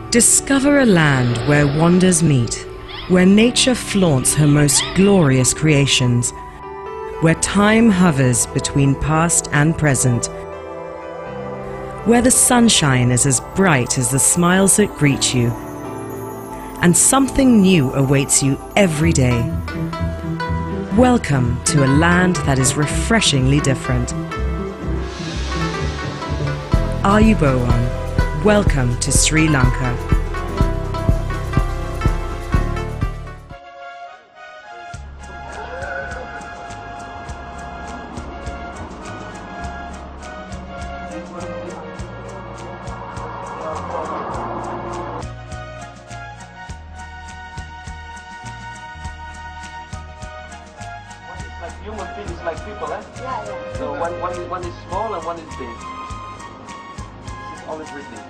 Discover a land where wonders meet, where nature flaunts her most glorious creations, where time hovers between past and present, where the sunshine is as bright as the smiles that greet you, and something new awaits you every day. Welcome to a land that is refreshingly different. Ayubowan, welcome to Sri Lanka. Human beings is like people, eh? Yeah, yeah. So one is small and one is big. This is always written.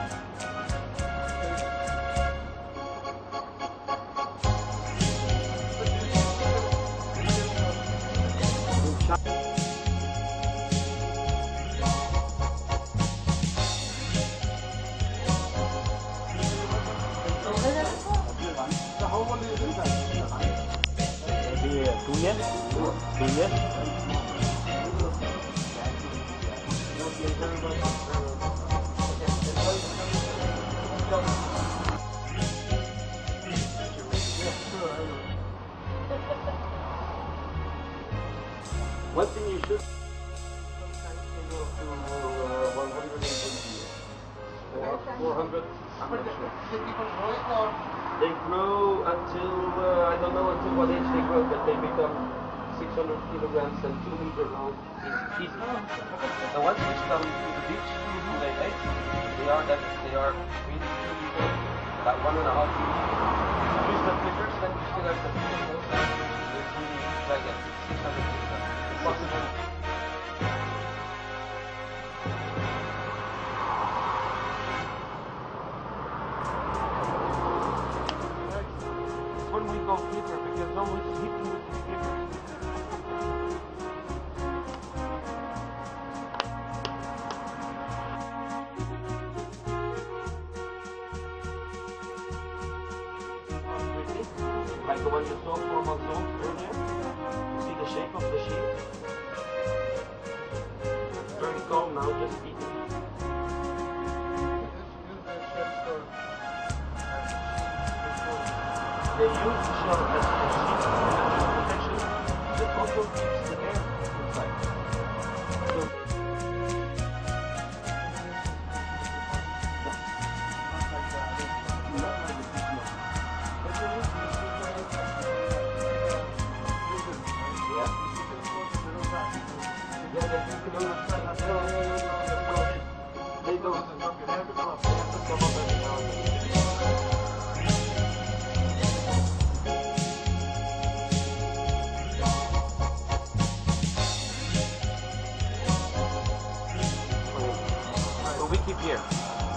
One thing you should sometimes go to 120 years. Or 400, I'm not sure. They grow until, I don't know until what age they grow, but they become 600 kilograms and 2 meters long. It's easy. And once you come to the beach, they age, they are really 2 meters, about 1.5 meters. Use the flickers, then you still have the flickers. It's really like that, 600 kilograms. It's possible. When we go deeper, because always hitting with the flickers. Like the one you saw 4 months old earlier. You see the shape of the sheep? Very calm now, just eating. They use the shell as a sheep protection, but also keeps the air inside. They don't. So we keep here.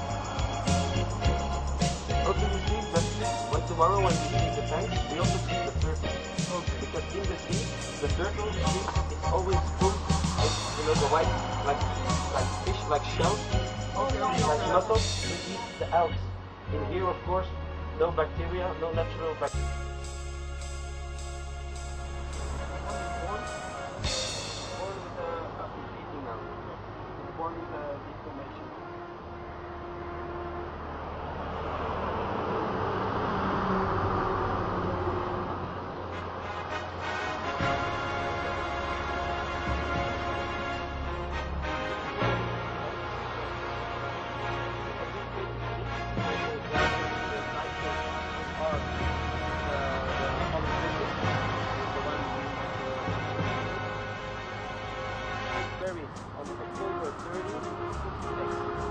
Also you see that when tomorrow when we see the tanks, we also see the turtles. Because in the sea, the turtle is always full of, you know, the white, like fish, like shells, like mussels, we eat the algs. In here, of course, no bacteria, no natural bacteria. Born with a deformation. On October 30th,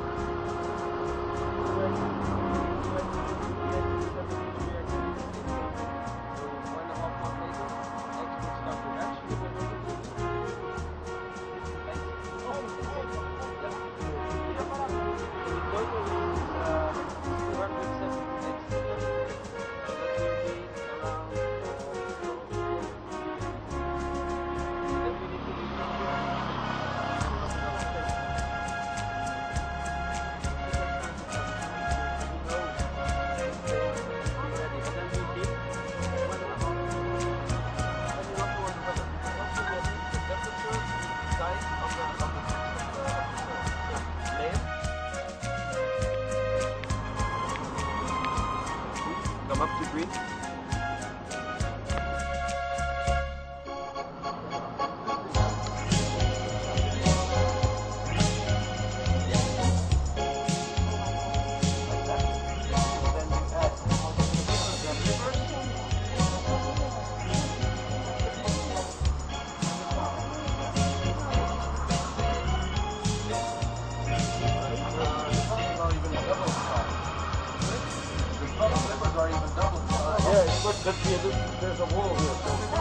are even double. Yeah, it's good that there's a wall here.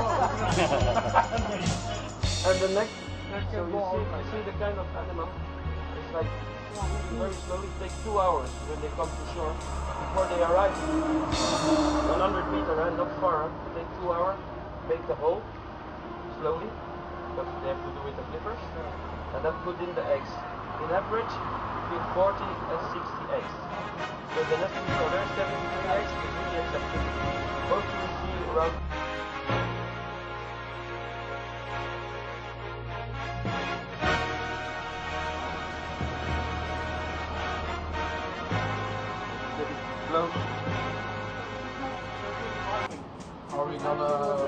And the next, so you see the kind of animal. It's like very slowly. It takes 2 hours when they come to shore before they arrive. 100 meter and not far. It takes 2 hours. Make the hole slowly, because they have to do with the flippers, and then put in the eggs. In average, between 40 and 60 eggs. So the nest is so there's 73 eggs. It's really acceptable. Most you will see around. Are we gonna?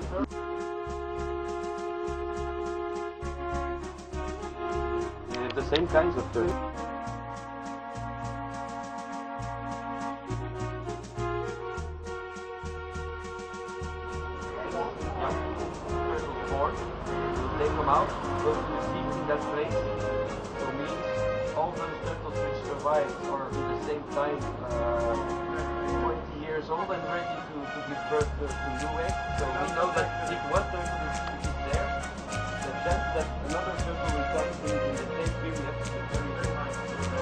The same kinds of turtles. Born, they come out, go to the sea in that place. So means all those turtles which survive are in the same time 20 years old and ready to give birth to new eggs. So we know that if one turtle is there, the chance that another turtle will come in the same period is very, very high.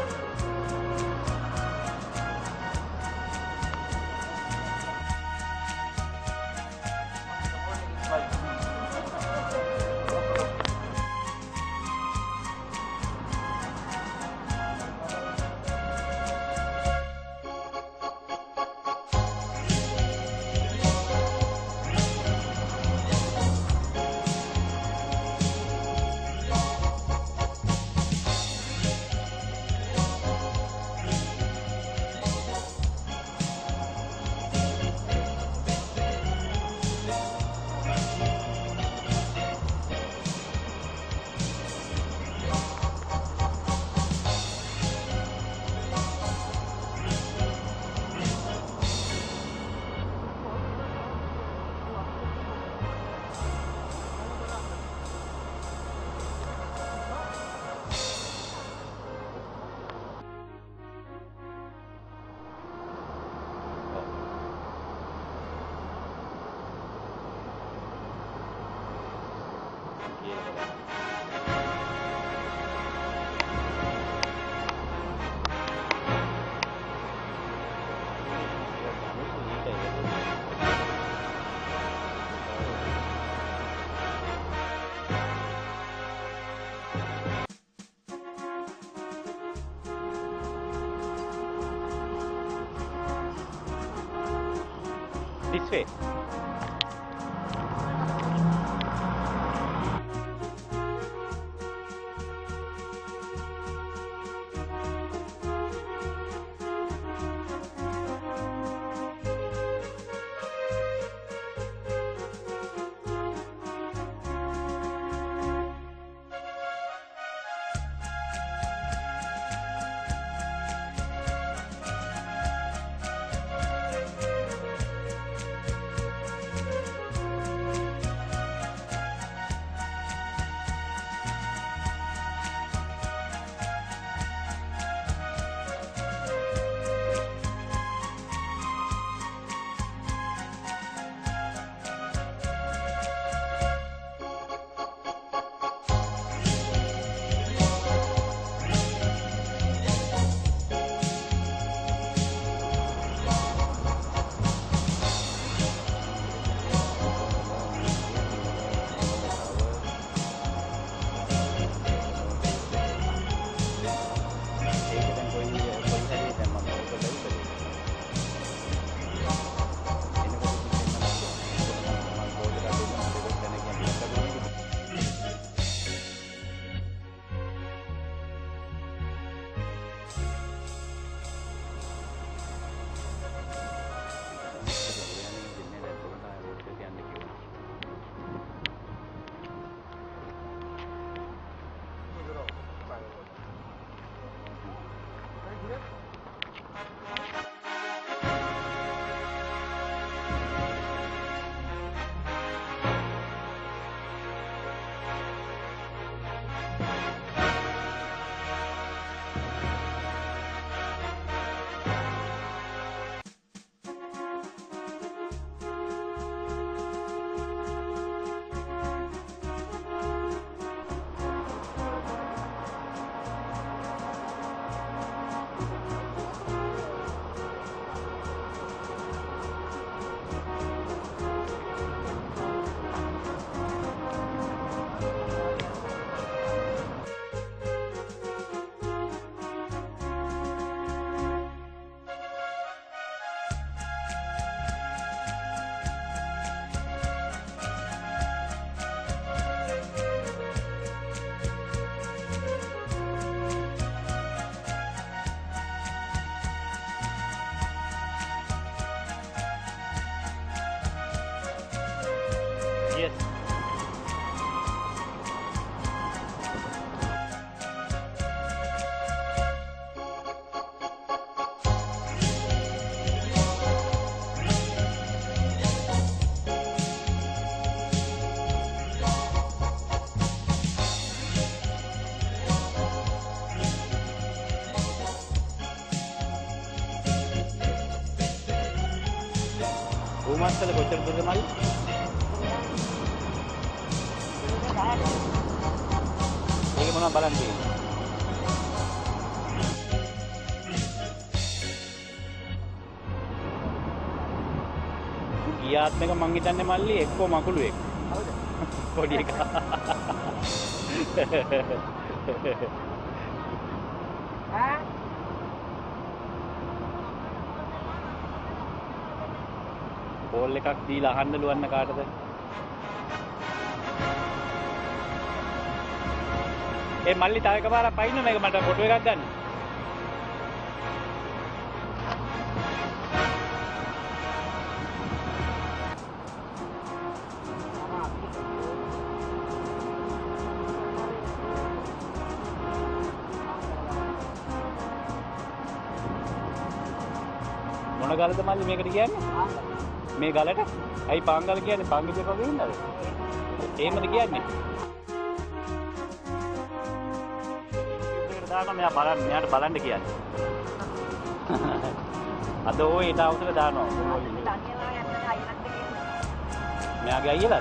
This way. කුමස්සල කොච්චර දුරද මල්ලි? ඒක මොනවද බලන්න තියෙන්නේ? ගියාත්මක මං හිතන්නේ මල්ලි එක්කෝ මකුළුවෙක්. හවුද? පොඩි එකා. ඈ? බෝල් එකක් දීලා අහන්න ලුවන්න කාටද? ඒ මල්ලි තව එකපාරක් පයින්න මේක මට ෆොටෝ එකක් ගන්න. මොන ගලද මල්ලි මේකට කියන්නේ? මේ ගලට? ඇයි පාංගල කියන්නේ? පාංගිජේ වගේ ඉන්නද? එහෙමද කියන්නේ? මේකට දානවා මෙයා බලන්න මෙයාට බලන්න කියන්නේ. අද ඕ ඊට අවසර දානවා. මෙයාගේ අයියලාද?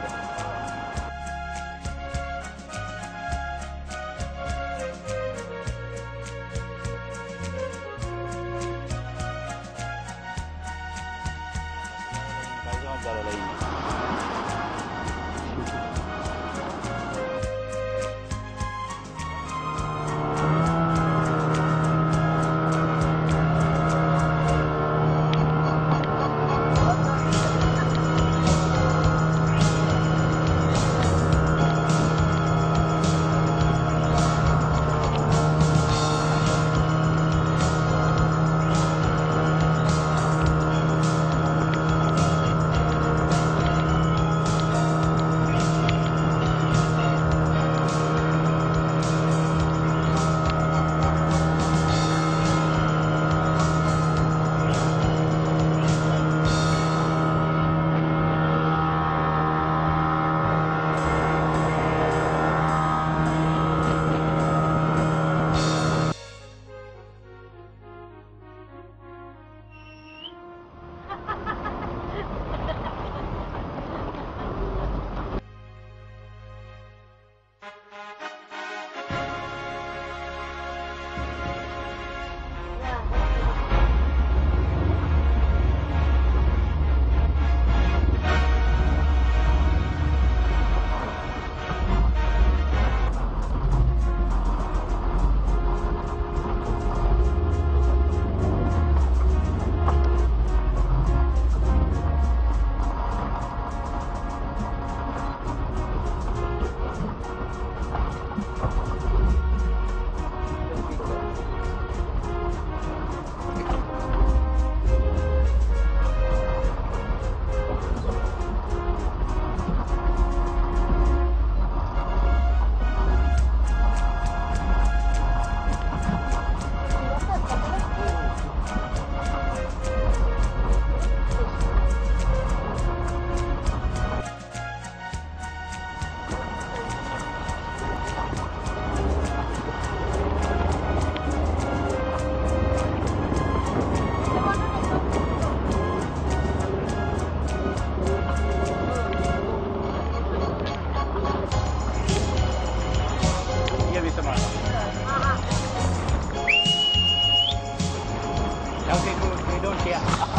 Okay, cool. We don't care.